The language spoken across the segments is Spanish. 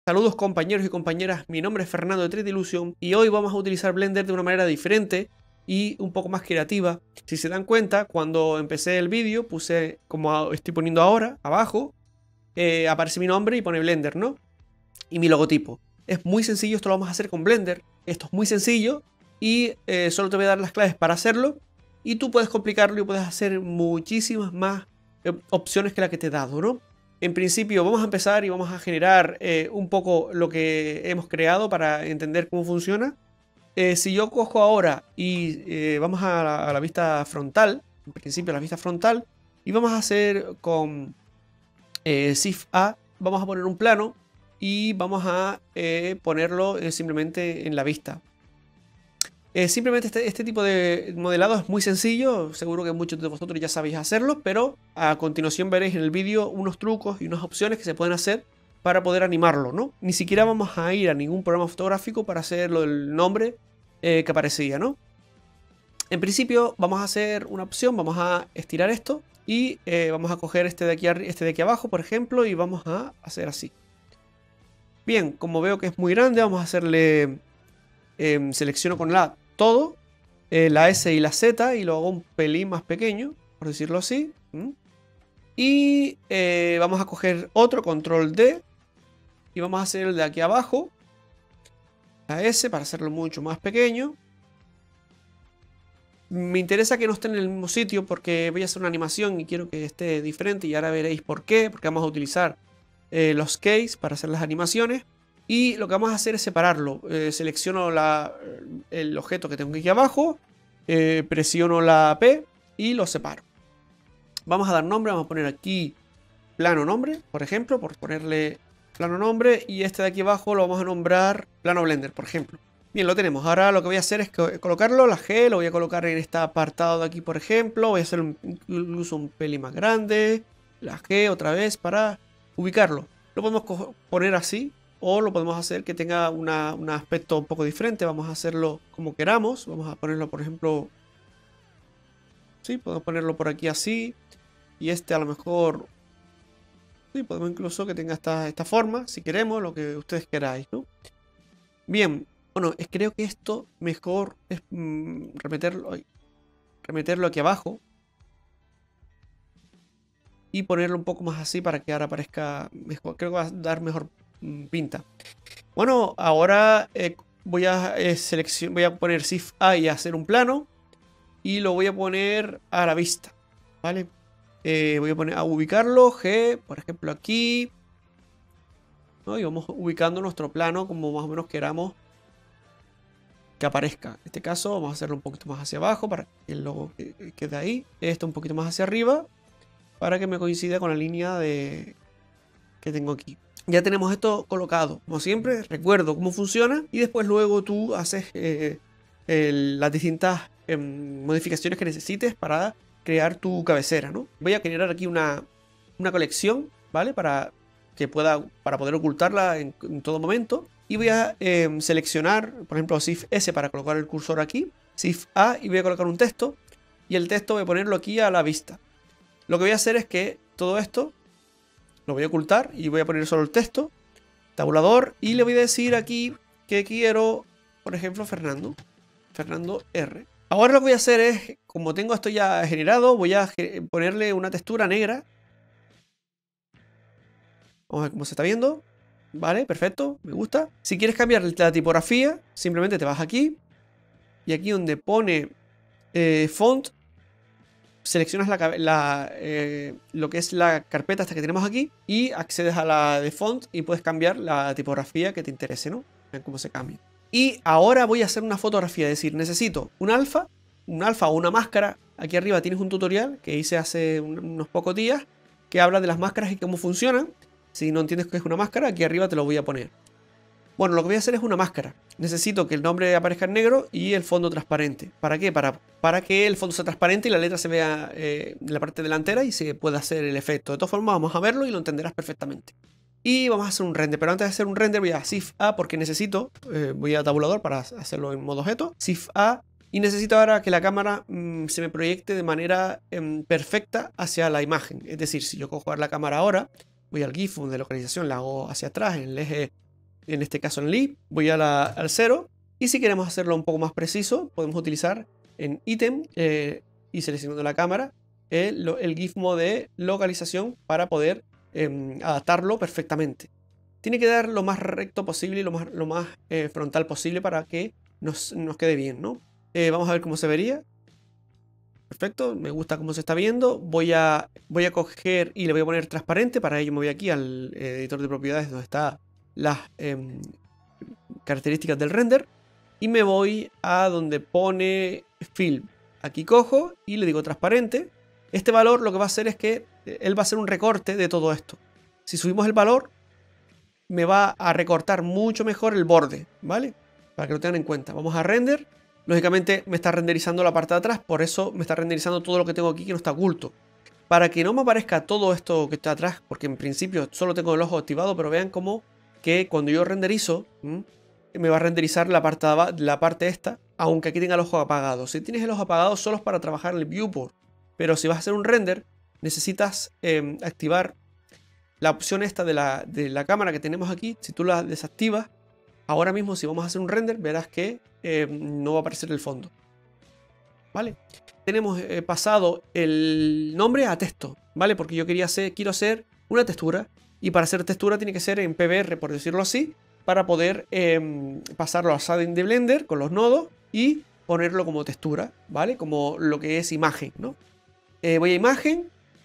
Saludos compañeros y compañeras, mi nombre es Fernando de 3D Illusion y hoy vamos a utilizar Blender de una manera diferente y un poco más creativa. Si se dan cuenta, cuando empecé el vídeo puse, como estoy poniendo ahora, abajo, aparece mi nombre y pone Blender, ¿no? Y mi logotipo. Es muy sencillo, esto lo vamos a hacer con Blender. Esto es muy sencillo y solo te voy a dar las claves para hacerlo. Y tú puedes complicarlo y puedes hacer muchísimas más opciones que la que te he dado, ¿no? En principio vamos a empezar y vamos a generar un poco lo que hemos creado para entender cómo funciona. Si yo cojo ahora y vamos a la vista frontal, en principio a la vista frontal, y vamos a hacer con Shift A, vamos a poner un plano y vamos a ponerlo simplemente en la vista. Simplemente este tipo de modelado es muy sencillo, seguro que muchos de vosotros ya sabéis hacerlo, pero a continuación veréis en el vídeo unos trucos y unas opciones que se pueden hacer para poder animarlo, ¿no? Ni siquiera vamos a ir a ningún programa fotográfico para hacerlo el nombre que aparecía, ¿no? En principio vamos a hacer una opción, vamos a estirar esto y vamos a coger este de aquí abajo, por ejemplo, y vamos a hacer así. Bien, como veo que es muy grande, vamos a hacerle... selecciono con la todo, la S y la Z, y lo hago un pelín más pequeño, por decirlo así. Y vamos a coger otro, control D, y vamos a hacer el de aquí abajo, la S, para hacerlo mucho más pequeño. Me interesa que no esté en el mismo sitio porque voy a hacer una animación y quiero que esté diferente, y ahora veréis por qué, porque vamos a utilizar los keys para hacer las animaciones. Y lo que vamos a hacer es separarlo. Selecciono el objeto que tengo aquí abajo, presiono la P y lo separo. Vamos a dar nombre, vamos a poner aquí plano nombre, por ejemplo, por ponerle plano nombre. Y este de aquí abajo lo vamos a nombrar plano Blender, por ejemplo. Bien, lo tenemos. Ahora lo que voy a hacer es colocarlo, la G, lo voy a colocar en este apartado de aquí, por ejemplo. Voy a hacer incluso un pelín más grande. La G otra vez para ubicarlo. Lo podemos poner así. O lo podemos hacer que tenga un aspecto un poco diferente. Vamos a hacerlo como queramos. Vamos a ponerlo, por ejemplo... Sí, podemos ponerlo por aquí así. Y este a lo mejor... Sí, podemos incluso que tenga esta forma, si queremos, lo que ustedes queráis, ¿no? Bien, bueno, creo que esto mejor es remeterlo aquí abajo. Y ponerlo un poco más así para que ahora parezca mejor. Creo que va a dar mejor pinta. Bueno, ahora voy a poner Shift A y hacer un plano. Y lo voy a poner a la vista, ¿vale? Voy a poner a ubicarlo, G, por ejemplo aquí, ¿no? Y vamos ubicando nuestro plano como más o menos queramos que aparezca. En este caso vamos a hacerlo un poquito más hacia abajo para que el logo quede ahí. Esto un poquito más hacia arriba para que me coincida con la línea que tengo aquí. Ya tenemos esto colocado. Como siempre, recuerdo cómo funciona y después luego tú haces las distintas modificaciones que necesites para crear tu cabecera, ¿no? Voy a generar aquí una colección, ¿vale? Para poder ocultarla en todo momento. Y voy a seleccionar, por ejemplo, Shift S para colocar el cursor aquí. Shift A y voy a colocar un texto. Y el texto voy a ponerlo aquí a la vista. Lo que voy a hacer es que todo esto lo voy a ocultar y voy a poner solo el texto, tabulador, y le voy a decir aquí que quiero, por ejemplo, Fernando R. Ahora lo que voy a hacer es, como tengo esto ya generado, voy a ponerle una textura negra. Vamos a ver cómo se está viendo. Vale, perfecto, me gusta. Si quieres cambiar la tipografía, simplemente te vas aquí. Y aquí donde pone font, seleccionas lo que es la carpeta esta que tenemos aquí y accedes a la de font y puedes cambiar la tipografía que te interese, ¿no? Vean cómo se cambia. Y ahora voy a hacer una fotografía, es decir, necesito un alfa o una máscara. Aquí arriba tienes un tutorial que hice hace unos pocos días que habla de las máscaras y cómo funcionan. Si no entiendes qué es una máscara, aquí arriba te lo voy a poner. Bueno, lo que voy a hacer es una máscara. Necesito que el nombre aparezca en negro y el fondo transparente. ¿Para qué? Para que el fondo sea transparente y la letra se vea en la parte delantera y se pueda hacer el efecto. De todas formas, vamos a verlo y lo entenderás perfectamente. Y vamos a hacer un render, pero antes de hacer un render voy a Shift A porque necesito, voy a tabulador para hacerlo en modo objeto, Shift A, y necesito ahora que la cámara se me proyecte de manera perfecta hacia la imagen. Es decir, si yo cojo la cámara ahora, voy al GIF de localización, la hago hacia atrás en el eje en este caso en Leap, voy al 0. Y si queremos hacerlo un poco más preciso, podemos utilizar en ítem y seleccionando la cámara el gizmo de localización para poder adaptarlo perfectamente. Tiene que dar lo más recto posible y lo más frontal posible para que nos quede bien, ¿no? Vamos a ver cómo se vería. Perfecto, me gusta cómo se está viendo. Voy a coger y le voy a poner transparente. Para ello me voy aquí al editor de propiedades donde están las características del render. Y me voy a donde pone Fill. Aquí cojo y le digo transparente. Este valor lo que va a hacer es que él va a hacer un recorte de todo esto. Si subimos el valor, me va a recortar mucho mejor el borde, ¿vale? Para que lo tengan en cuenta. Vamos a render. Lógicamente me está renderizando la parte de atrás, por eso me está renderizando todo lo que tengo aquí que no está oculto. Para que no me aparezca todo esto que está atrás, porque en principio solo tengo el ojo activado, pero vean como que cuando yo renderizo, me va a renderizar la parte esta, aunque aquí tenga el ojo apagado. Si tienes el ojo apagado solo es para trabajar en el viewport, pero si vas a hacer un render, necesitas activar la opción esta de la cámara que tenemos aquí. Si tú la desactivas, ahora mismo si vamos a hacer un render, verás que no va a aparecer el fondo. ¿Vale? Tenemos pasado el nombre a texto, ¿vale? Porque yo quiero hacer una textura. Y para hacer textura tiene que ser en PBR, por decirlo así, para poder pasarlo a shading de Blender con los nodos y ponerlo como textura, ¿vale? Como lo que es imagen, ¿no? Voy a imagen.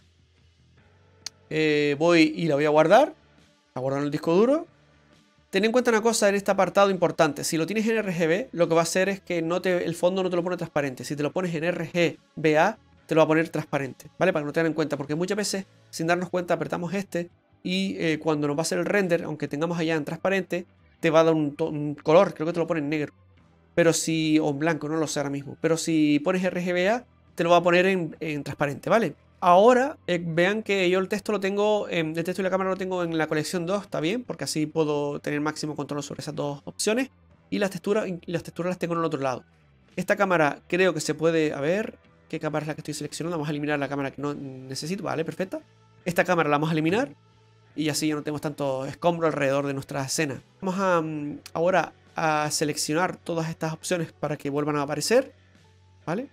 Voy y la voy a guardar. A guardar en el disco duro. Ten en cuenta una cosa en este apartado importante. Si lo tienes en RGB, lo que va a hacer es que el fondo no te lo pone transparente. Si te lo pones en RGBA, te lo va a poner transparente, ¿vale? Para que no tengan en cuenta, porque muchas veces, sin darnos cuenta, apretamos este y cuando nos va a hacer el render, aunque tengamos allá en transparente, te va a dar un color, creo que te lo pone en negro. Pero si, o en blanco, no lo sé ahora mismo. Pero si pones RGBA, te lo va a poner en transparente, ¿vale? Ahora vean que yo el texto lo tengo, el texto y la cámara lo tengo en la colección 2, está bien, porque así puedo tener máximo control sobre esas dos opciones. Y las texturas las tengo en el otro lado. Esta cámara creo que se puede, a ver, ¿qué cámara es la que estoy seleccionando? Vamos a eliminar la cámara que no necesito, vale, perfecta. Esta cámara la vamos a eliminar y así ya no tenemos tanto escombro alrededor de nuestra escena. Vamos ahora a seleccionar todas estas opciones para que vuelvan a aparecer, ¿vale?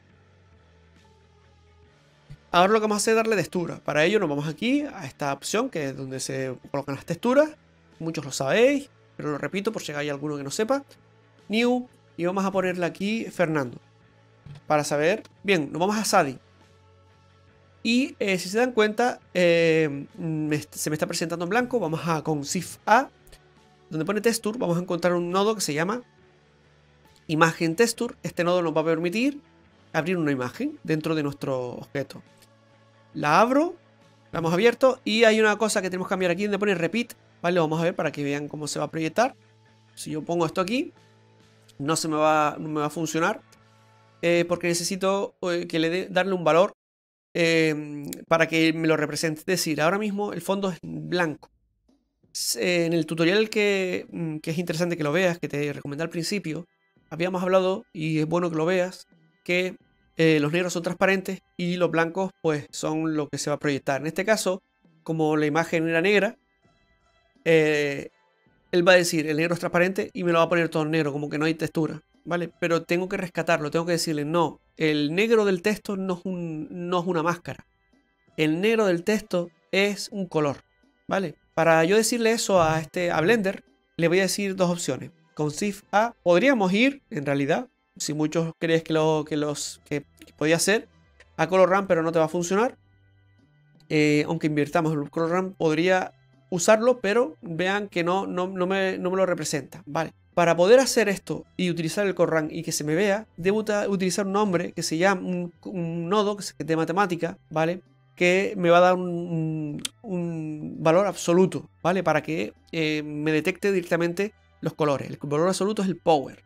Ahora lo que vamos a hacer es darle textura. Para ello nos vamos aquí a esta opción que es donde se colocan las texturas. Muchos lo sabéis, pero lo repito por si hay alguno que no sepa. New, y vamos a ponerle aquí Fernando. Para saber, bien, nos vamos a Shading. Y si se dan cuenta, se me está presentando en blanco. Vamos a con Shift A, donde pone Texture, vamos a encontrar un nodo que se llama Imagen Texture. Este nodo nos va a permitir abrir una imagen dentro de nuestro objeto. La abro, la hemos abierto y hay una cosa que tenemos que cambiar aquí donde pone Repeat, ¿vale? Lo vamos a ver para que vean cómo se va a proyectar. Si yo pongo esto aquí, no me va a funcionar porque necesito darle un valor para que me lo represente. Es decir, ahora mismo el fondo es blanco. En el tutorial que es interesante que lo veas, que te recomendé al principio, habíamos hablado, y es bueno que lo veas, que los negros son transparentes y los blancos pues son lo que se va a proyectar. En este caso, como la imagen era negra, él va a decir el negro es transparente y me lo va a poner todo negro, como que no hay textura, ¿vale? Pero tengo que rescatarlo, tengo que decirle no, el negro del texto no es una máscara. El negro del texto es un color, ¿vale? Para yo decirle eso a Blender, le voy a decir dos opciones. Con Shift A podríamos ir, en realidad, si muchos crees que podía hacer, a Color Ramp, pero no te va a funcionar. Aunque invirtamos el Color Ramp, podría usarlo, pero vean que no me lo representa, ¿vale? Para poder hacer esto y utilizar el Color Ramp y que se me vea, debo utilizar un nombre que se llama un nodo que es de matemática, ¿vale? Que me va a dar un valor absoluto, ¿vale? Para que me detecte directamente los colores. El valor absoluto es el Power.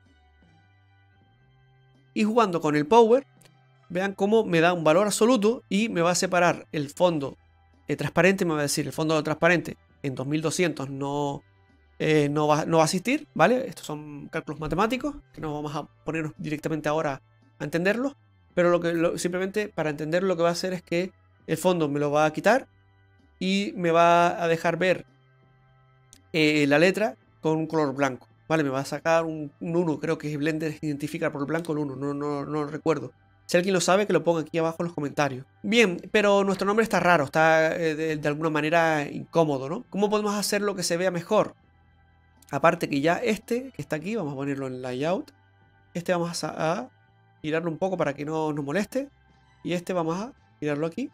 Y jugando con el Power, vean cómo me da un valor absoluto y me va a separar el fondo transparente, me va a decir el fondo transparente en 2200 no va a asistir, ¿vale? Estos son cálculos matemáticos que no vamos a ponernos directamente ahora a entenderlos, pero simplemente para entender lo que va a hacer es que el fondo me lo va a quitar y me va a dejar ver la letra con un color blanco. Vale, me va a sacar un 1, creo que Blender identifica por el blanco el 1, no lo recuerdo. Si alguien lo sabe, que lo ponga aquí abajo en los comentarios. Bien, pero nuestro nombre está raro, está de alguna manera incómodo, ¿no? ¿Cómo podemos hacerlo que se vea mejor? Aparte que ya este, que está aquí, vamos a ponerlo en layout. Este vamos a girarlo un poco para que no nos moleste. Y este vamos a girarlo aquí.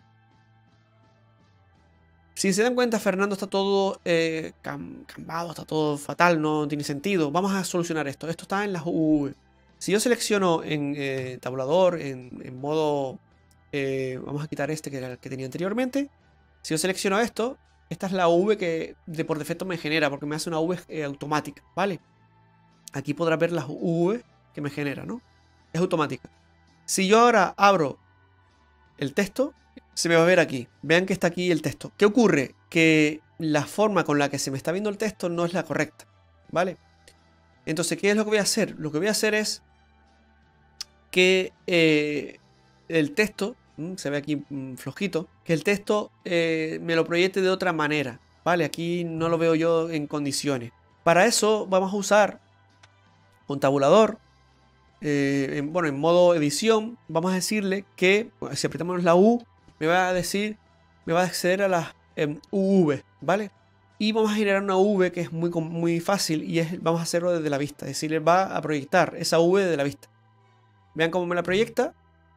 Si se dan cuenta, Fernando está todo cambado, está todo fatal, no tiene sentido. Vamos a solucionar esto. Esto está en las UV. Si yo selecciono en tabulador, en modo... vamos a quitar este que era el que tenía anteriormente. Si yo selecciono esto, esta es la V que por defecto me genera, porque me hace una V automática, ¿vale? Aquí podrás ver las V que me genera, ¿no? Es automática. Si yo ahora abro el texto, se me va a ver aquí. Vean que está aquí el texto. ¿Qué ocurre? Que la forma con la que se me está viendo el texto no es la correcta, ¿vale? Entonces, ¿qué es lo que voy a hacer? Lo que voy a hacer es que el texto, se ve aquí flojito, que el texto me lo proyecte de otra manera, ¿vale? Aquí no lo veo yo en condiciones. Para eso vamos a usar un tabulador. Bueno, en modo edición, vamos a decirle que si apretamos la U, me va a decir, me va a acceder a las UV, ¿vale? Y vamos a generar una V que es muy fácil y vamos a hacerlo desde la vista, es decir, va a proyectar esa V de la vista. Vean cómo me la proyecta.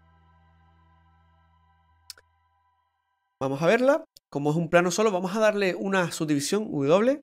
Vamos a verla. Como es un plano solo, vamos a darle una subdivisión W.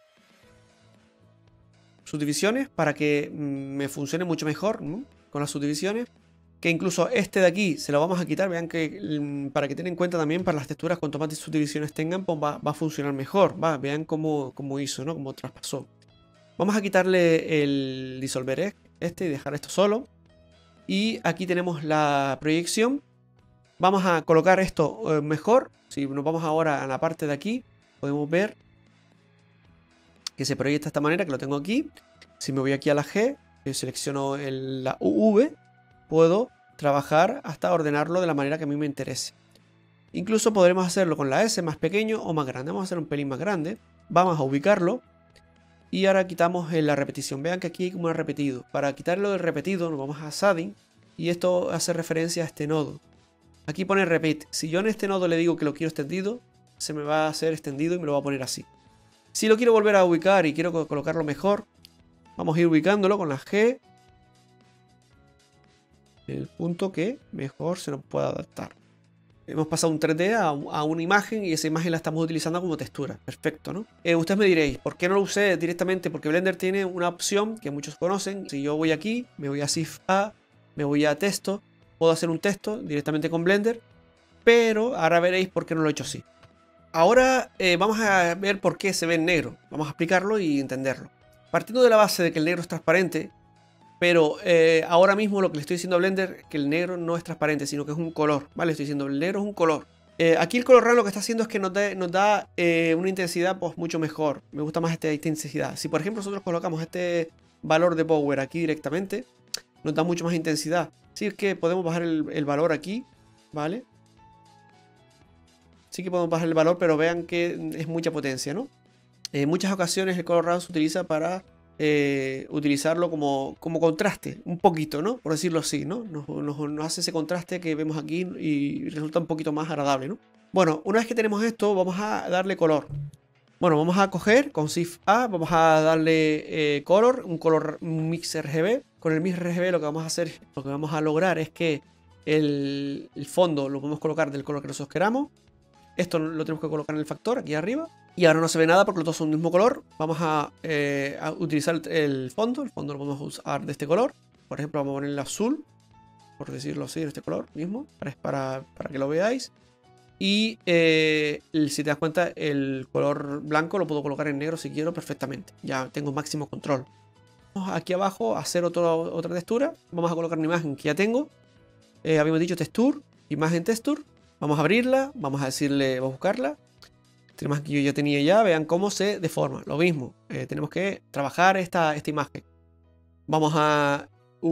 Subdivisiones para que me funcione mucho mejor con las subdivisiones. Que incluso este de aquí se lo vamos a quitar. Vean que para que tengan en cuenta también para las texturas, cuanto más subdivisiones tengan, pues va a funcionar mejor. Vean cómo hizo, ¿no? Cómo traspasó. Vamos a quitarle el disolver este y dejar esto solo. Y aquí tenemos la proyección. Vamos a colocar esto mejor. Si nos vamos ahora a la parte de aquí, podemos ver que se proyecta de esta manera, que lo tengo aquí. Si me voy aquí a la G, selecciono la UV, puedo trabajar hasta ordenarlo de la manera que a mí me interese. Incluso podremos hacerlo con la S más pequeño o más grande. Vamos a hacer un pelín más grande. Vamos a ubicarlo. Y ahora quitamos la repetición. Vean que aquí hay como un repetido. Para quitarlo del repetido nos vamos a shading. Y esto hace referencia a este nodo. Aquí pone repeat. Si yo en este nodo le digo que lo quiero extendido, se me va a hacer extendido y me lo va a poner así. Si lo quiero volver a ubicar y quiero colocarlo mejor, vamos a ir ubicándolo con la G. El punto que mejor se nos pueda adaptar. Hemos pasado un 3D a una imagen y esa imagen la estamos utilizando como textura. Perfecto, ¿no? Ustedes me diréis, ¿por qué no lo usé directamente? Porque Blender tiene una opción que muchos conocen. Si yo voy aquí, me voy a Shift A, me voy a texto, puedo hacer un texto directamente con Blender, pero ahora veréis por qué no lo he hecho así. Ahora vamos a ver por qué se ve en negro. Vamos a explicarlo y entenderlo. Partiendo de la base de que el negro es transparente, pero ahora mismo lo que le estoy diciendo a Blender que el negro no es transparente, sino que es un color, ¿vale? Estoy diciendo el negro es un color. Aquí el color raro lo que está haciendo es que nos da una intensidad pues mucho mejor. Me gusta más esta intensidad. Si por ejemplo nosotros colocamos este valor de power aquí directamente, nos da mucho más intensidad. Sí, es que podemos bajar el valor aquí, ¿vale? Sí que podemos bajar el valor, pero vean que es mucha potencia, ¿no? En muchas ocasiones el color raro se utiliza para utilizarlo como contraste, un poquito, ¿no? Por decirlo así, ¿no? Nos hace ese contraste que vemos aquí y resulta un poquito más agradable, ¿no? Bueno, una vez que tenemos esto, vamos a darle color. Bueno, vamos a coger con Shift A, vamos a darle color, un mix RGB. Con el mix RGB lo que vamos a hacer, lo que vamos a lograr es que el fondo lo podemos colocar del color que nosotros queramos. Esto lo tenemos que colocar en el factor aquí arriba. Y ahora no se ve nada porque los dos son del mismo color. Vamos a utilizar el fondo. El fondo lo podemos usar de este color. Por ejemplo, vamos a ponerle azul. Por decirlo así, de este color mismo. Para que lo veáis. Y si te das cuenta, el color blanco lo puedo colocar en negro si quiero perfectamente. Ya tengo máximo control. Vamos aquí abajo a hacer otra textura. Vamos a colocar una imagen que ya tengo. Habíamos dicho texture, imagen texture. Vamos a abrirla, vamos a decirle, vamos a buscarla. Esta imagen que yo ya tenía ya, vean cómo se deforma. Lo mismo, tenemos que trabajar esta imagen. Vamos a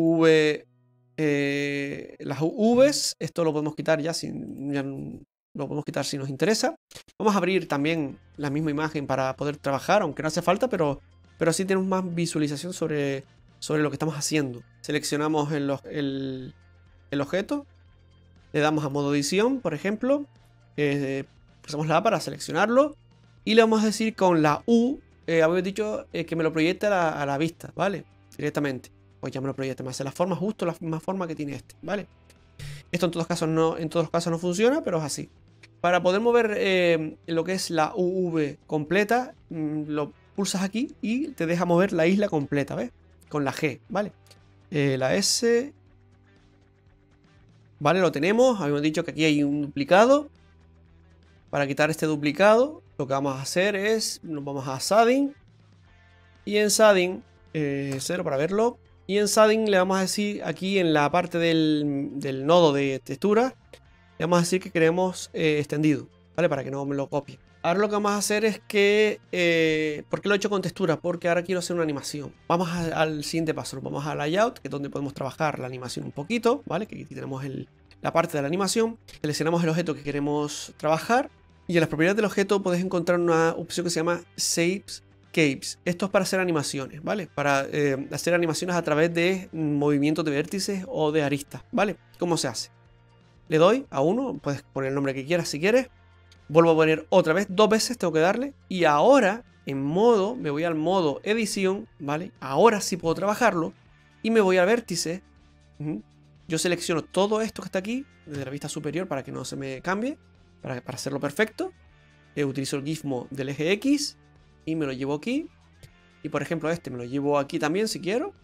las UVs, esto lo podemos quitar ya lo podemos quitar si nos interesa. Vamos a abrir también la misma imagen para poder trabajar, aunque no hace falta, pero pero así tenemos más visualización sobre lo que estamos haciendo. Seleccionamos el objeto, le damos a modo edición, por ejemplo, pulsamos la A para seleccionarlo y le vamos a decir con la U, habéis dicho que me lo proyecte a la vista, ¿vale? Directamente. Pues ya me lo proyecta, me hace la forma justo la misma forma que tiene este, ¿vale? Esto en todos los casos no funciona, pero es así. Para poder mover lo que es la UV completa, lo pulsas aquí y te deja mover la isla completa, ¿ves? Con la G, ¿vale? La S. Vale, lo tenemos. Habíamos dicho que aquí hay un duplicado. Para quitar este duplicado, lo que vamos a hacer es, nos vamos a Shading. Y en Shading, 0 para verlo. Y en Shading le vamos a decir aquí en la parte del nodo de textura, le vamos a decir que queremos extendido, ¿vale? Para que no me lo copie. Ahora lo que vamos a hacer es que... ¿por qué lo he hecho con textura? Porque ahora quiero hacer una animación. Vamos al siguiente paso. Vamos a Layout, que es donde podemos trabajar la animación un poquito, ¿vale? Que aquí tenemos la parte de la animación. Seleccionamos el objeto que queremos trabajar. Y en las propiedades del objeto podéis encontrar una opción que se llama Shapes. Esto es para hacer animaciones, ¿vale? Para hacer animaciones a través de movimientos de vértices o de aristas, ¿vale? ¿Cómo se hace? Le doy a uno, puedes poner el nombre que quieras si quieres. Vuelvo a poner otra vez, 2 veces tengo que darle. Y ahora, me voy al modo edición, ¿vale? Ahora sí puedo trabajarlo. Y me voy al vértice. Yo selecciono todo esto que está aquí, desde la vista superior, para que no se me cambie. Para hacerlo perfecto. Utilizo el gizmo del eje X. Y me lo llevo aquí. Y por ejemplo este me lo llevo aquí también si quiero.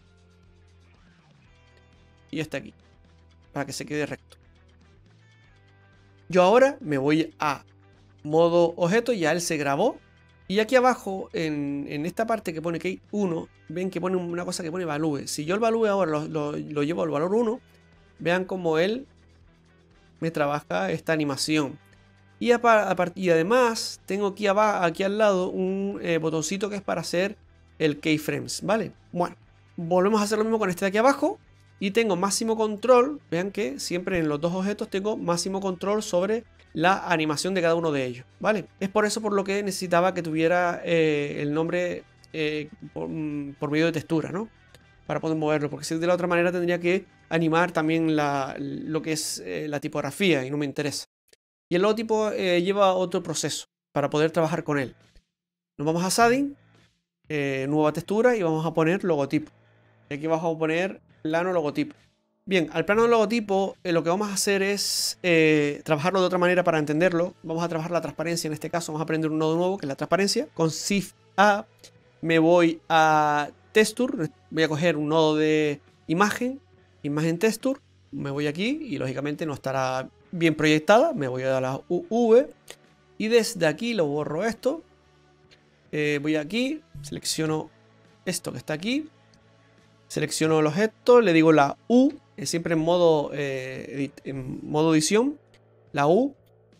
Y este aquí. Para que se quede recto. Yo ahora me voy a modo objeto, ya él se grabó. Y aquí abajo, en esta parte que pone que hay 1, ven que pone una cosa que pone value. Si yo el value ahora lo llevo al valor 1, vean como él me trabaja esta animación. Y además tengo aquí al lado un botoncito que es para hacer el keyframes, ¿vale? Bueno, volvemos a hacer lo mismo con este de aquí abajo. Y tengo máximo control. Vean que siempre en los dos objetos tengo máximo control sobre la animación de cada uno de ellos, ¿vale? Es por eso por lo que necesitaba que tuviera el nombre por medio de textura, ¿no? Para poder moverlo, porque si de la otra manera tendría que animar también lo que es la tipografía y no me interesa. Y el logotipo lleva otro proceso para poder trabajar con él. Nos vamos a Shading, nueva textura y vamos a poner logotipo. Y aquí vamos a poner plano logotipo. Bien, al plano logotipo lo que vamos a hacer es trabajarlo de otra manera para entenderlo. Vamos a trabajar la transparencia en este caso. Vamos a aprender un nodo nuevo que es la transparencia. Con Shift A me voy a Texture. Voy a coger un nodo de imagen Texture. Me voy aquí y lógicamente no estará bien proyectada. Me voy a la UV y desde aquí lo borro esto. Voy aquí, selecciono esto que está aquí. Selecciono el objeto, le digo la U, siempre en modo edición, la U,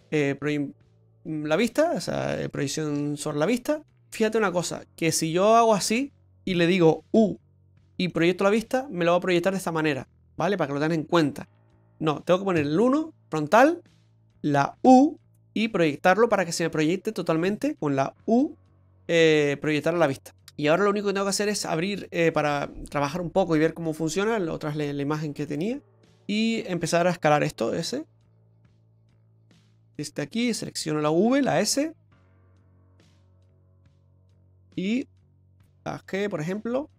la vista, o sea, proyección sobre la vista. Fíjate una cosa, que si yo hago así y le digo U y proyecto la vista, me lo va a proyectar de esta manera, ¿vale? Para que lo tengan en cuenta. No, tengo que poner el 1 frontal, la U y proyectarlo para que se me proyecte totalmente con la U, proyectar a la vista. Y ahora lo único que tengo que hacer es abrir para trabajar un poco y ver cómo funciona. Otra es la imagen que tenía. Y empezar a escalar esto, S. Este aquí, selecciono la V, la S. Y la G, por ejemplo.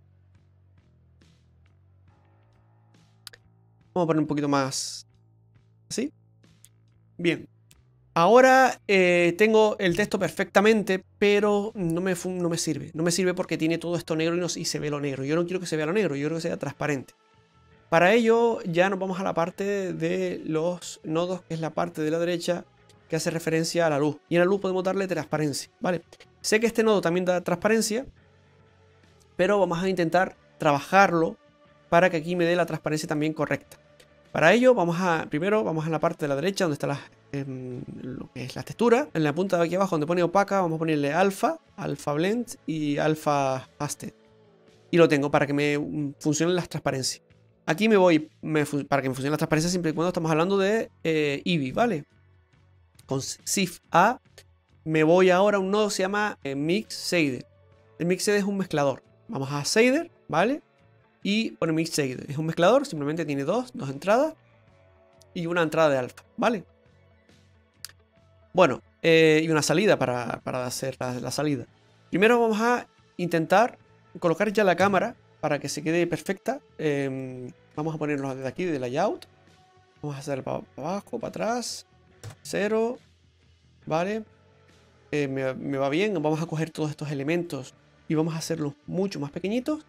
Vamos a poner un poquito más así. Bien. Ahora tengo el texto perfectamente, pero no me sirve. No me sirve porque tiene todo esto negro y se ve lo negro. Yo no quiero que se vea lo negro, yo quiero que sea transparente. Para ello ya nos vamos a la parte de los nodos, que es la parte de la derecha que hace referencia a la luz. Y en la luz podemos darle transparencia, ¿vale? Sé que este nodo también da transparencia, pero vamos a intentar trabajarlo para que aquí me dé la transparencia también correcta. Para ello primero vamos a la parte de la derecha donde está lo que es la textura. En la punta de aquí abajo donde pone opaca vamos a ponerle alfa blend y alfa hasted. Y lo tengo para que me funcionen las transparencias. Aquí me voy para que me funcione las transparencias siempre y cuando estamos hablando de Eevee, ¿vale? Con Shift A me voy ahora a un nodo que se llama Mix Shader. El Mix Shader es un mezclador. vamos a shader, ¿vale? Y pone mix shader. Es un mezclador, simplemente tiene dos entradas y una entrada de alfa, ¿vale? Bueno, y una salida para hacer la salida. Primero vamos a intentar colocar ya la cámara para que se quede perfecta. Vamos a ponerlo desde aquí, de layout. Vamos a hacer para abajo, para atrás. 0. Vale. Me va bien. Vamos a coger todos estos elementos y vamos a hacerlos mucho más pequeñitos.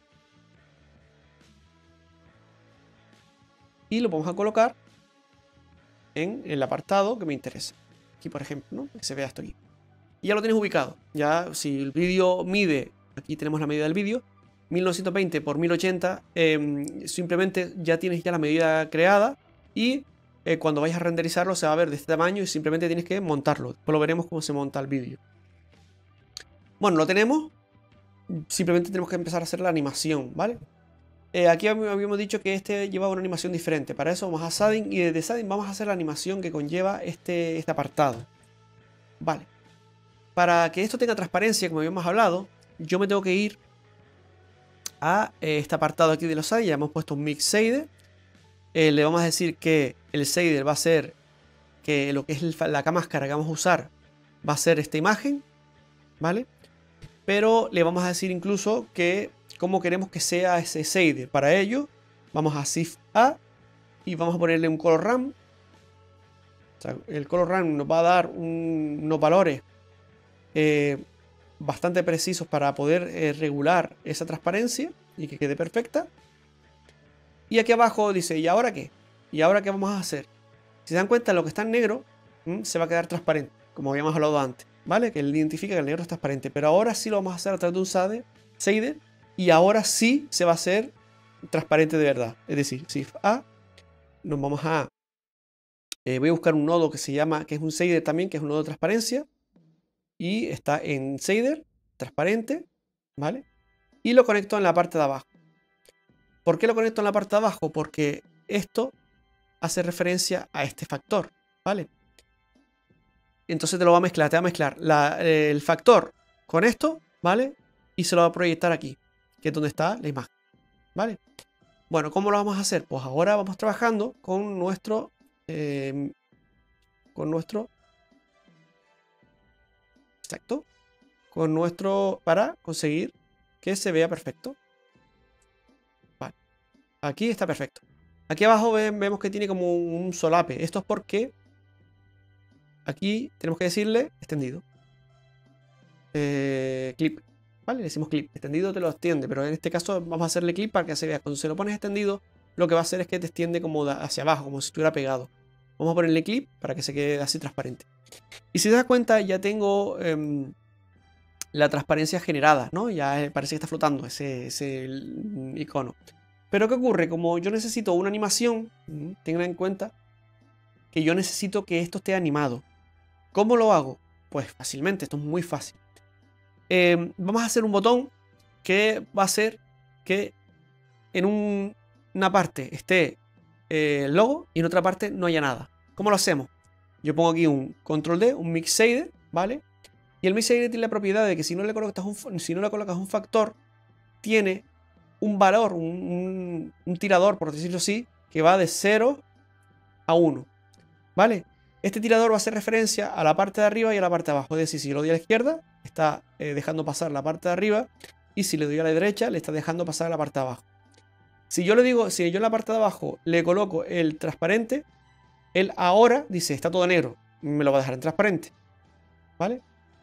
Y lo vamos a colocar en el apartado que me interesa. Aquí, por ejemplo, ¿no? Que se vea esto aquí. Y ya lo tienes ubicado. Ya, si el vídeo mide, aquí tenemos la medida del vídeo, 1920 por 1080, simplemente ya tienes ya la medida creada y cuando vayas a renderizarlo se va a ver de este tamaño y simplemente tienes que montarlo. Después lo veremos cómo se monta el vídeo. Bueno, lo tenemos. Simplemente tenemos que empezar a hacer la animación, ¿vale? Aquí habíamos dicho que este lleva una animación diferente. Para eso vamos a Shading y desde Shading vamos a hacer la animación que conlleva este apartado. Vale. Para que esto tenga transparencia, como habíamos hablado, yo me tengo que ir a este apartado aquí de los shaders. Ya hemos puesto un mix shader. Le vamos a decir que el shader va a ser que lo que es la máscara que vamos a usar va a ser esta imagen, ¿vale? Pero le vamos a decir incluso que cómo queremos que sea ese shader. Para ello vamos a Shift A y vamos a ponerle un color ramp. O sea, el color ramp nos va a dar unos valores bastante precisos para poder regular esa transparencia y que quede perfecta. Y aquí abajo dice, ¿y ahora qué? ¿Y ahora qué vamos a hacer? Si se dan cuenta, lo que está en negro se va a quedar transparente, como habíamos hablado antes, ¿vale? Que él identifica que el negro es transparente, pero ahora sí lo vamos a hacer a través de un shader y ahora sí se va a hacer transparente de verdad. Es decir, Shift A, nos vamos a... voy a buscar un nodo que se llama, que es un shader también, que es un nodo de transparencia. Y está en shader, transparente, ¿vale? Y lo conecto en la parte de abajo. ¿Por qué lo conecto en la parte de abajo? Porque esto hace referencia a este factor, ¿vale? Entonces te lo va a mezclar, te va a mezclar el factor con esto, ¿vale? Y se lo va a proyectar aquí, que es donde está la imagen, ¿vale? Bueno, ¿cómo lo vamos a hacer? Pues ahora vamos trabajando con nuestro... Exacto. Con nuestro... para conseguir que se vea perfecto. Vale. Aquí está perfecto. Aquí abajo vemos que tiene como un solape. Esto es porque aquí tenemos que decirle extendido. Clip. Vale, le decimos clip. Extendido te lo extiende, pero en este caso vamos a hacerle clip para que se vea. Cuando se lo pones extendido, lo que va a hacer es que te extiende como hacia abajo, como si estuviera pegado. Vamos a ponerle clip para que se quede así transparente. Y si te das cuenta, ya tengo la transparencia generada, ¿no? Ya parece que está flotando ese icono. Pero ¿qué ocurre? Como yo necesito una animación, tengan en cuenta que yo necesito que esto esté animado. ¿Cómo lo hago? Pues fácilmente, esto es muy fácil. Vamos a hacer un botón que va a hacer que en una parte esté el logo y en otra parte no haya nada. ¿Cómo lo hacemos? Yo pongo aquí un control D, un mix shader, ¿vale? Y el mix shader tiene la propiedad de que si no le colocas un factor, tiene un valor, un tirador, por decirlo así, que va de 0 a 1, ¿vale? Este tirador va a hacer referencia a la parte de arriba y a la parte de abajo. Es decir, si lo doy a la izquierda, está dejando pasar la parte de arriba, y si le doy a la derecha, le está dejando pasar la parte de abajo. Si yo en la parte de abajo le coloco el transparente, él ahora dice, está todo negro, me lo va a dejar en transparente, ¿vale?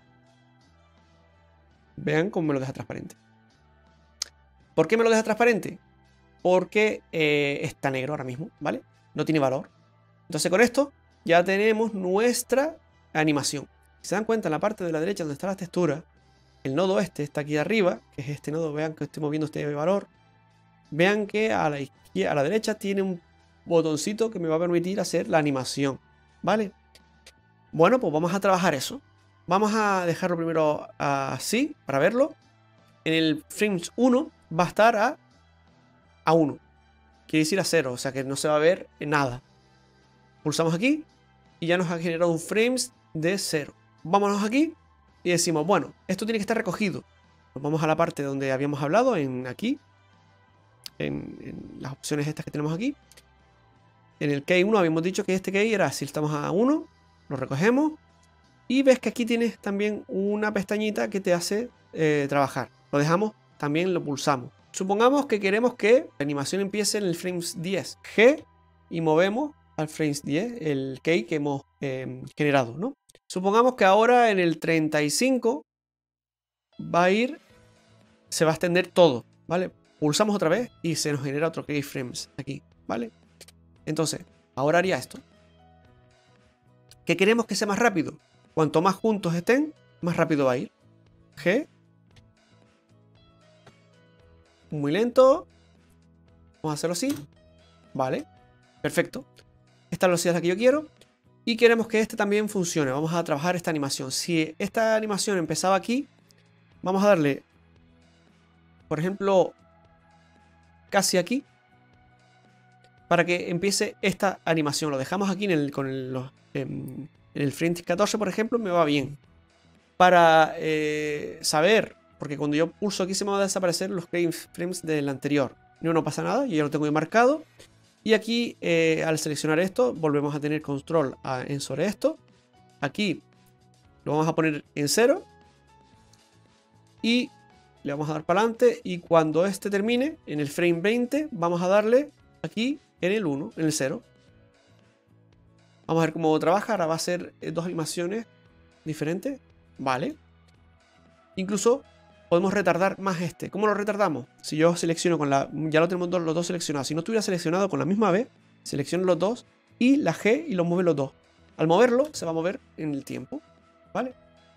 Vean cómo me lo deja transparente. ¿Por qué me lo deja transparente? Porque está negro ahora mismo, ¿vale? No tiene valor. Entonces con esto ya tenemos nuestra animación. Si se dan cuenta, en la parte de la derecha donde está la textura, el nodo este está aquí arriba, que es este nodo. Vean que estoy moviendo este valor. Vean que a la derecha tiene un botoncito que me va a permitir hacer la animación, ¿vale? Bueno, pues vamos a trabajar eso. Vamos a dejarlo primero así, para verlo. En el frames 1 va a estar a 1. Quiere decir a 0, o sea que no se va a ver nada. Pulsamos aquí y ya nos ha generado un frames de 0. Vámonos aquí y decimos, bueno, esto tiene que estar recogido. nos vamos a la parte donde habíamos hablado, aquí, en las opciones estas que tenemos aquí. En el key 1 habíamos dicho que este key era, si estamos a 1, lo recogemos. Y ves que aquí tienes también una pestañita que te hace trabajar. Lo dejamos, también lo pulsamos. Supongamos que queremos que la animación empiece en el frames 10. G y movemos al frames 10 el key que hemos generado, ¿no? Supongamos que ahora en el 35 va a ir, se va a extender todo, ¿vale? Pulsamos otra vez y se nos genera otro keyframes aquí, ¿vale? Entonces, ahora haría esto. ¿Qué queremos que sea más rápido? Cuanto más juntos estén, más rápido va a ir. G. Muy lento. Vamos a hacerlo así. Vale. Perfecto. Esta velocidad es la que yo quiero. Y queremos que este también funcione. Vamos a trabajar esta animación. Si esta animación empezaba aquí, vamos a darle, por ejemplo, casi aquí, para que empiece esta animación. Lo dejamos aquí en el frame 14, por ejemplo, me va bien. Para saber, porque cuando yo pulso aquí se me van a desaparecer los frames del anterior. No pasa nada, yo ya lo tengo marcado. Y aquí, al seleccionar esto, volvemos a tener control sobre esto. Aquí lo vamos a poner en 0. Y le vamos a dar para adelante. Y cuando este termine, en el frame 20, vamos a darle aquí en el 1, en el 0. Vamos a ver cómo trabaja. Ahora va a ser dos animaciones diferentes. Vale. Incluso podemos retardar más este. ¿Cómo lo retardamos? Si yo selecciono con la... Ya lo tenemos los dos seleccionados. Si no estuviera seleccionado con la misma B, selecciono los dos y la G y los mueve los dos. Al moverlo, se va a mover en el tiempo. ¿Vale?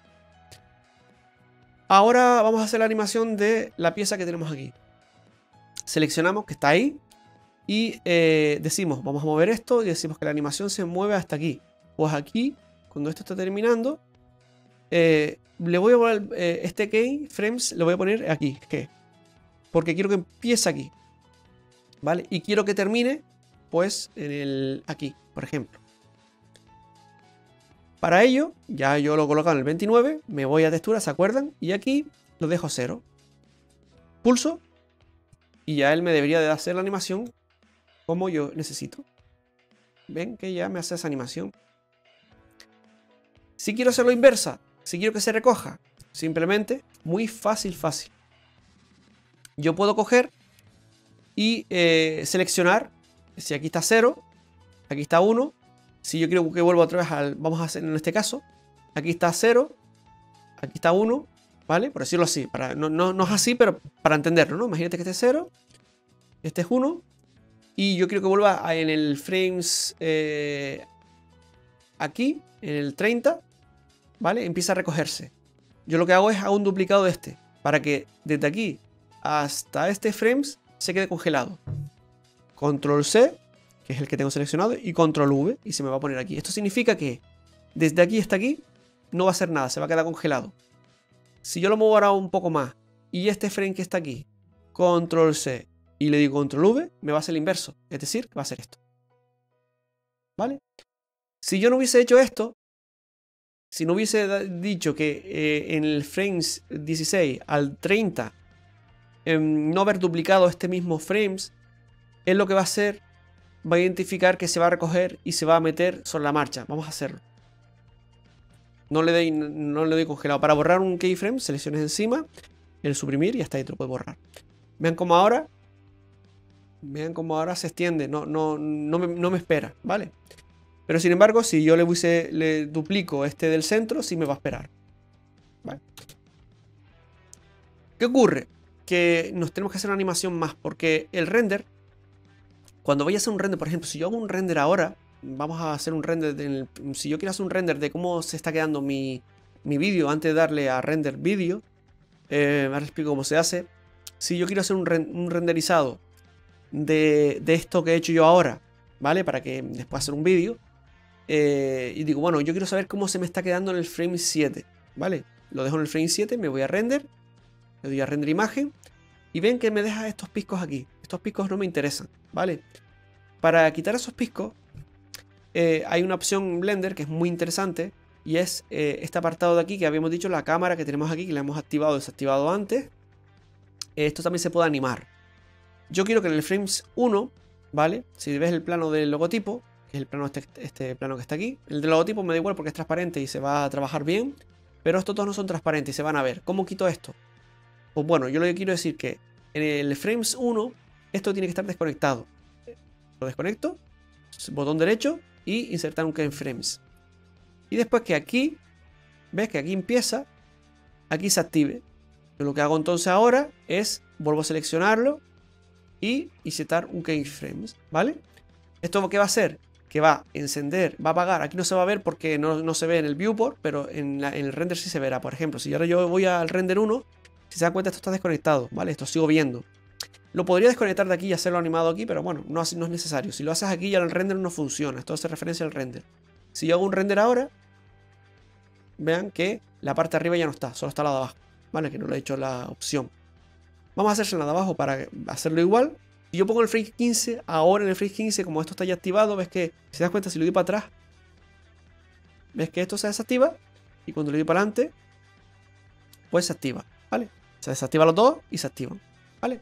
Ahora vamos a hacer la animación de la pieza que tenemos aquí. Seleccionamos que está ahí. Y decimos, vamos a mover esto y decimos que la animación se mueve hasta aquí. Pues aquí, cuando esto está terminando, le voy a poner este keyframes, lo voy a poner aquí, porque quiero que empiece aquí, ¿vale? Y quiero que termine, pues, aquí, por ejemplo. Para ello, ya yo lo he colocado en el 29, me voy a textura, ¿se acuerdan? Y aquí lo dejo 0. Pulso y ya él me debería de hacer la animación como yo necesito. Ven que ya me hace esa animación. Si quiero hacerlo inversa, si quiero que se recoja, simplemente, muy fácil. Yo puedo coger y seleccionar, si aquí está 0, aquí está 1, si yo quiero que vuelva otra vez al, vamos a hacer en este caso, aquí está 0, aquí está 1, ¿vale? Por decirlo así, no es así, pero para entenderlo, ¿no? Imagínate que este es 0, este es 1, y yo quiero que vuelva en el frames aquí, en el 30, ¿vale? Empieza a recogerse. Yo lo que hago es hago un duplicado de este, para que desde aquí hasta este frames se quede congelado. Control C, que es el que tengo seleccionado, y Control V, y se me va a poner aquí. Esto significa que desde aquí hasta aquí no va a hacer nada, se va a quedar congelado. Si yo lo muevo ahora un poco más, y este frame que está aquí, Control C, y le digo Control V, me va a hacer el inverso. Es decir, que va a hacer esto. ¿Vale? Si yo no hubiese hecho esto, si no hubiese dicho que en el frames 16 al 30 no haber duplicado este mismo frames, es lo que va a hacer, va a identificar que se va a recoger y se va a meter sobre la marcha. Vamos a hacerlo. No le doy congelado. Para borrar un keyframe, selecciones encima, el suprimir y hasta ahí te lo puedes borrar. Vean cómo ahora se extiende, no me espera, ¿vale? Pero sin embargo, si yo le duplico este del centro, sí me va a esperar. ¿Vale? ¿Qué ocurre? Que nos tenemos que hacer una animación más, porque el render, cuando vaya a hacer un render, por ejemplo, si yo hago un render ahora, vamos a hacer un render, si yo quiero hacer un render de cómo se está quedando mi vídeo antes de darle a render vídeo, ahora explico cómo se hace. Si yo quiero hacer un renderizado de esto que he hecho yo ahora, ¿vale? Para que después hacer un vídeo. Y digo, bueno, yo quiero saber cómo se me está quedando en el frame 7, ¿vale? Lo dejo en el frame 7, me voy a render, le doy a render imagen y ven que me deja estos picos aquí. Estos picos no me interesan, ¿vale? Para quitar esos picos hay una opción en Blender que es muy interesante, y es este apartado de aquí que habíamos dicho, la cámara que tenemos aquí, que la hemos activado o desactivado antes. Esto también se puede animar. Yo quiero que en el frames 1, ¿vale? Si ves el plano del logotipo, que es el plano este plano que está aquí, el del logotipo me da igual porque es transparente y se va a trabajar bien, pero estos dos no son transparentes y se van a ver. ¿Cómo quito esto? Pues bueno, yo lo que quiero decir que en el frames 1 esto tiene que estar desconectado. Lo desconecto, botón derecho y insertar un keyframes. Y después que aquí, ves que aquí empieza, aquí se active. Yo lo que hago entonces ahora es, vuelvo a seleccionarlo y insertar un keyframes, ¿vale? ¿Esto qué va a hacer? Que va a encender, va a apagar. Aquí no se va a ver porque no se ve en el viewport, pero en el render sí se verá. Por ejemplo, si ahora yo voy al render 1, si se dan cuenta esto está desconectado, ¿vale? Esto sigo viendo. Lo podría desconectar de aquí y hacerlo animado aquí, pero bueno, no es necesario. Si lo haces aquí ya el render no funciona. Esto hace referencia al render. Si yo hago un render ahora, vean que la parte de arriba ya no está, solo está la de abajo, ¿vale? Que no le he hecho la opción. Vamos a hacerse la de abajo para hacerlo igual. Si yo pongo el frame 15, ahora en el frame 15, como esto está ya activado, ves que, si te das cuenta, si lo doy para atrás, ves que esto se desactiva. Y cuando le doy para adelante, pues se activa, ¿vale? Se desactivan los dos y se activan, ¿vale?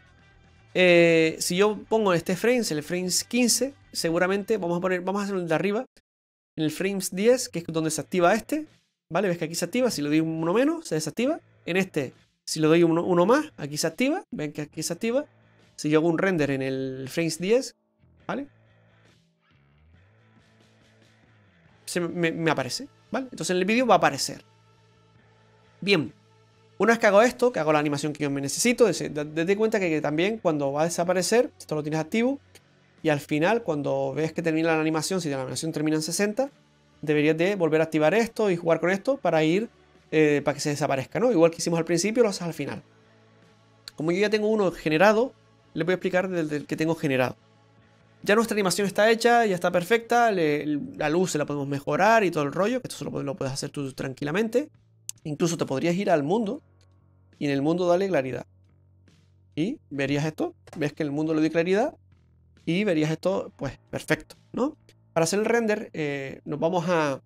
Si yo pongo este frames, el frames 15, seguramente vamos a hacerlo de arriba. En el frames 10, que es donde se activa este, ¿vale? Ves que aquí se activa, si le doy uno menos, se desactiva. En este, si le doy uno más, aquí se activa. Ven que aquí se activa. Si yo hago un render en el frames 10, ¿vale? Me aparece, ¿vale? Entonces en el vídeo va a aparecer. Bien. Una vez que hago esto, que hago la animación que yo me necesito, date cuenta que también cuando va a desaparecer, esto lo tienes activo, y al final, cuando ves que termina la animación, si la animación termina en 60, deberías de volver a activar esto y jugar con esto para ir, para que se desaparezca, ¿no? Igual que hicimos al principio, lo haces al final. Como yo ya tengo uno generado, les voy a explicar del que tengo generado. Ya nuestra animación está hecha, ya está perfecta, la luz se la podemos mejorar y todo el rollo, que esto lo puedes hacer tú tranquilamente. Incluso te podrías ir al mundo y en el mundo darle claridad. Y verías esto, ves que en el mundo le doy claridad y verías esto, pues perfecto, ¿no? Para hacer el render, nos vamos a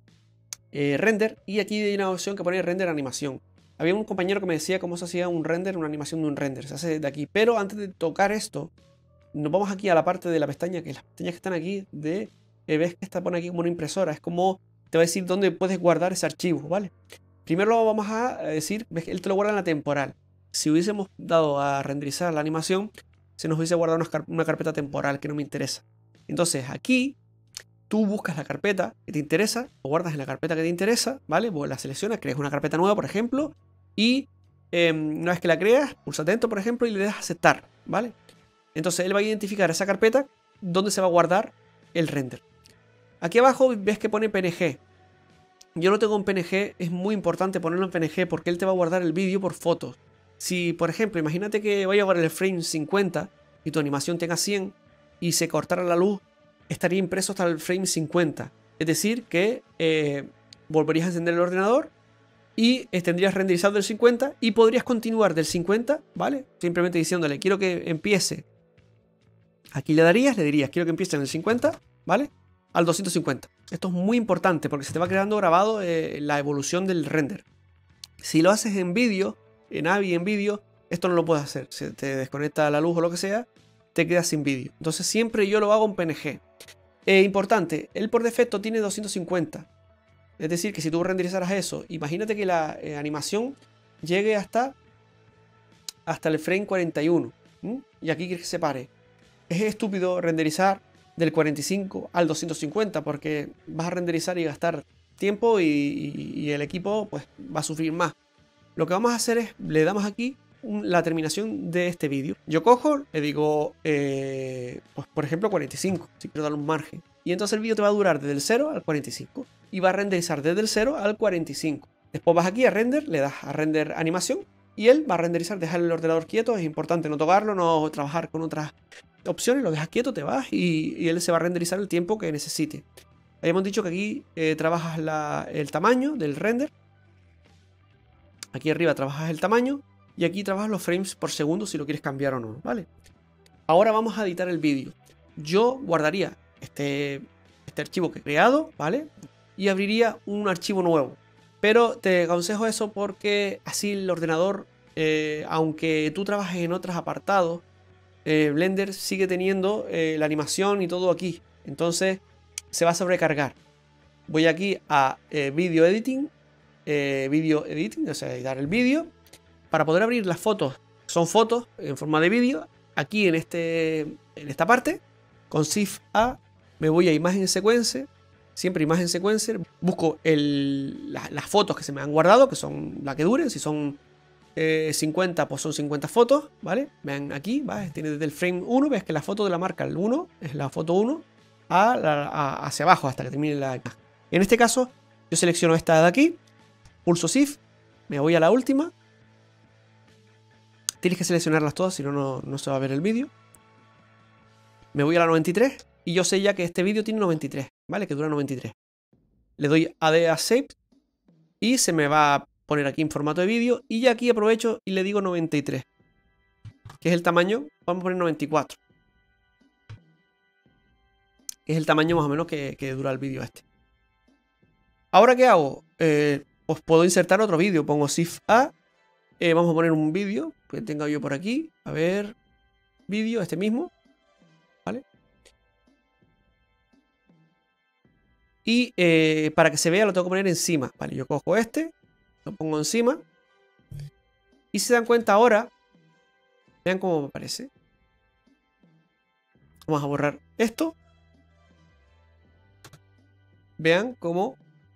render y aquí hay una opción que pone render animación. Había un compañero que me decía cómo se hacía un render, una animación de un render. Se hace desde aquí, pero antes de tocar esto, nos vamos aquí a la parte de la pestaña, que las pestañas que están aquí, ves que pone aquí como una impresora, es como te va a decir dónde puedes guardar ese archivo, ¿vale? Primero lo vamos a decir, ves que él te lo guarda en la temporal. Si hubiésemos dado a renderizar la animación, se nos hubiese guardado una carpeta temporal que no me interesa. Entonces aquí, tú buscas la carpeta que te interesa, lo guardas en la carpeta que te interesa, ¿vale? Pues la seleccionas, creas una carpeta nueva, por ejemplo, y una vez que la creas, pulsa atento, por ejemplo, y le das a aceptar, ¿vale? Entonces él va a identificar esa carpeta donde se va a guardar el render. Aquí abajo ves que pone PNG. Yo lo tengo en PNG, es muy importante ponerlo en PNG porque él te va a guardar el vídeo por fotos. Si, por ejemplo, imagínate que vaya a guardar el frame 50 y tu animación tenga 100 y se cortara la luz, estaría impreso hasta el frame 50. Es decir, que volverías a encender el ordenador y tendrías renderizado del 50 y podrías continuar del 50, ¿vale? Simplemente diciéndole, quiero que empiece. Aquí le dirías, quiero que empiece en el 50, ¿vale? Al 250. Esto es muy importante porque se te va quedando grabado la evolución del render. Si lo haces en vídeo, en AVI, en vídeo, esto no lo puedes hacer. Se te desconecta la luz o lo que sea, te quedas sin vídeo. Entonces siempre yo lo hago en PNG. Importante, él por defecto tiene 250. Es decir, que si tú renderizaras eso, imagínate que la animación llegue hasta el frame 41. Y aquí quieres que se pare. Es estúpido renderizar del 45 al 250 porque vas a renderizar y gastar tiempo y el equipo pues va a sufrir más. Lo que vamos a hacer es, le damos aquí la terminación de este vídeo. Yo cojo, le digo, pues por ejemplo 45, si quiero darle un margen. Y entonces el vídeo te va a durar desde el 0 al 45. Y va a renderizar desde el 0 al 45. Después vas aquí a render, le das a render animación. Y él va a renderizar, dejar el ordenador quieto. Es importante no tocarlo, no trabajar con otras opciones. Lo dejas quieto, te vas y él se va a renderizar el tiempo que necesite. Habíamos dicho que aquí trabajas el tamaño del render. Aquí arriba trabajas el tamaño. Y aquí trabajas los frames por segundo si lo quieres cambiar o no, ¿vale? Ahora vamos a editar el vídeo. Yo guardaría este archivo que he creado, ¿vale? y abriría un archivo nuevo. Pero te aconsejo eso porque así el ordenador, aunque tú trabajes en otros apartados, Blender sigue teniendo la animación y todo aquí. Entonces se va a sobrecargar. Voy aquí a Video Editing, o sea, editar el vídeo. Para poder abrir las fotos, son fotos en forma de vídeo. Aquí en esta parte, con Shift A, me voy a Imagen Sequence. Siempre Imagen Sequencer. Busco las fotos que se me han guardado, que son las que duren. Si son 50, pues son 50 fotos, ¿vale? Vean aquí, ¿vale? Tiene desde el frame 1, ves que la foto de la marca el 1 es la foto 1 hacia abajo hasta que termine la imagen. En este caso, yo selecciono esta de aquí, pulso Shift, me voy a la última. Tienes que seleccionarlas todas, si no, no se va a ver el vídeo. Me voy a la 93 y yo sé ya que este vídeo tiene 93, ¿vale? Que dura 93. Le doy a Save y se me va a poner aquí en formato de vídeo. Y ya aquí aprovecho y le digo 93, que es el tamaño. Vamos a poner 94, que es el tamaño más o menos que dura el vídeo este. Ahora, ¿qué hago? Pues puedo insertar otro vídeo. Pongo Shift A. Vamos a poner un vídeo que tenga yo por aquí. A ver, vídeo, este mismo, ¿vale? Y para que se vea lo tengo que poner encima, ¿vale? Yo cojo este, lo pongo encima. Y si se dan cuenta ahora, vean cómo me aparece. Vamos a borrar esto. Vean cómo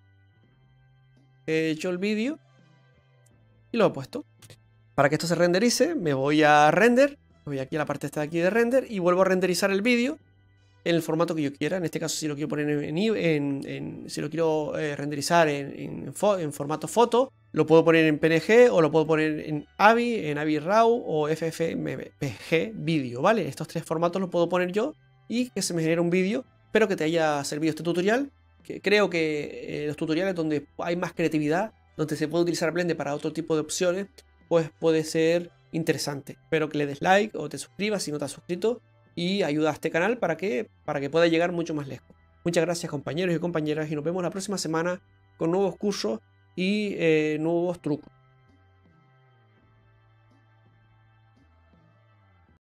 he hecho el vídeo y lo he puesto. Para que esto se renderice, me voy a render, voy aquí a la parte esta de aquí de render y vuelvo a renderizar el vídeo en el formato que yo quiera. En este caso, si lo quiero poner si lo quiero renderizar en formato foto, lo puedo poner en PNG o lo puedo poner en AVI RAW o FFmpeg vídeo, ¿vale? Estos tres formatos los puedo poner yo y que se me genere un vídeo. Espero que te haya servido este tutorial. Que creo que los tutoriales donde hay más creatividad, donde se puede utilizar Blender para otro tipo de opciones, pues puede ser interesante. Espero que le des like o te suscribas si no te has suscrito y ayuda a este canal para que pueda llegar mucho más lejos. Muchas gracias, compañeros y compañeras, y nos vemos la próxima semana con nuevos cursos y nuevos trucos.